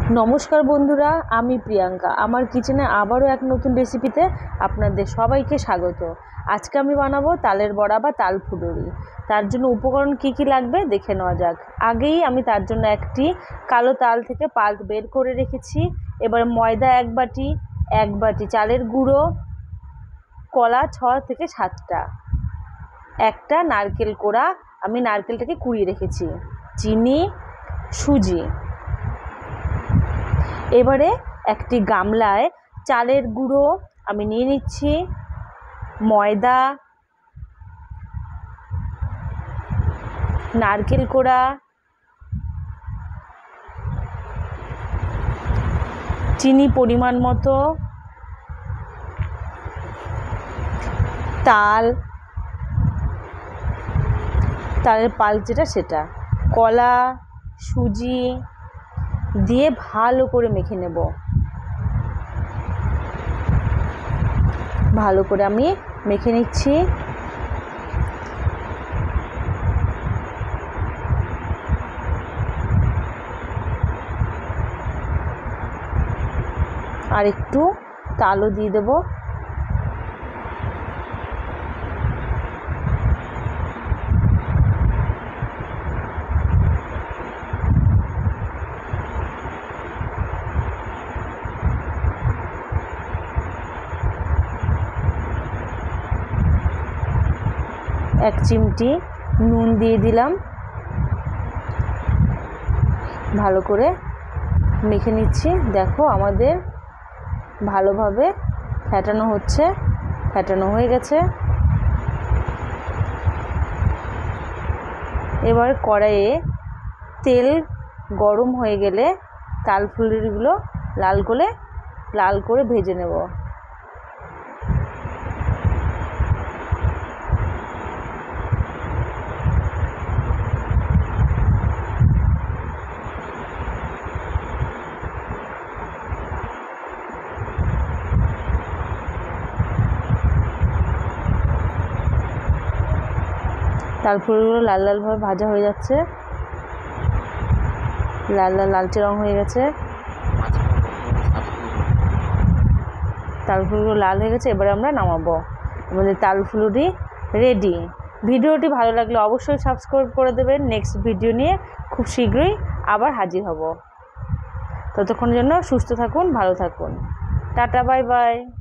নমস্কার বন্ধুরা, আমি প্রিয়াঙ্কা। আমার কিচেনে আবারও এক নতুন রেসিপিতে আপনাদের সবাইকে স্বাগত। আজকে আমি বানাবো তালের বড়া বা তাল ফুলুরি। তার জন্য উপকরণ কি কি লাগবে দেখে নেওয়া যাক। আগেই আমি তার জন্য একটি কালো তাল থেকে পাল্প বের করে রেখেছি। এবার ময়দা এক বাটি চালের গুঁড়ো, কলা 6 থেকে 7টা, একটা নারকেল কোড়া, আমি নারকেলটাকে কুড়িয়ে রেখেছি, চিনি, সুজি। এবারে একটি গামলায় চালের গুঁড়ো আমি নিয়ে নিচ্ছি, ময়দা, নারকেল কোড়া, চিনি পরিমাণ মতো, তালের পাল্প যেটা সেটা, কলা, সুজি দিয়ে ভালো করে মেখে নেব। ভালো করে আমি মেখে নিচ্ছি। আর একটু তালও দিয়ে দেব। এক চিমটি নুন দিয়ে দিলাম। ভালো করে মেখে নিচ্ছি। দেখো আমাদের ভালোভাবে ফেটানো হচ্ছে, ফেটানো হয়ে গেছে। এবার কড়াইয়ে তেল গরম হয়ে গেলে তাল ফুলুরিগুলো লাল করে ভেজে নেব। তাল ফুলগুলো লালভাবে ভাজা হয়ে যাচ্ছে, লালচে রং হয়ে গেছে। তাল ফুলগুলো লাল হয়ে গেছে। এবারে আমরা নামাবো। আমাদের তাল ফুলুরি রেডি। ভিডিওটি ভালো লাগলে অবশ্যই সাবস্ক্রাইব করে দেবেন। নেক্সট ভিডিও নিয়ে খুব শীঘ্রই আবার হাজির হব। ততক্ষণের জন্য সুস্থ থাকুন, ভালো থাকুন। Tata, bye by.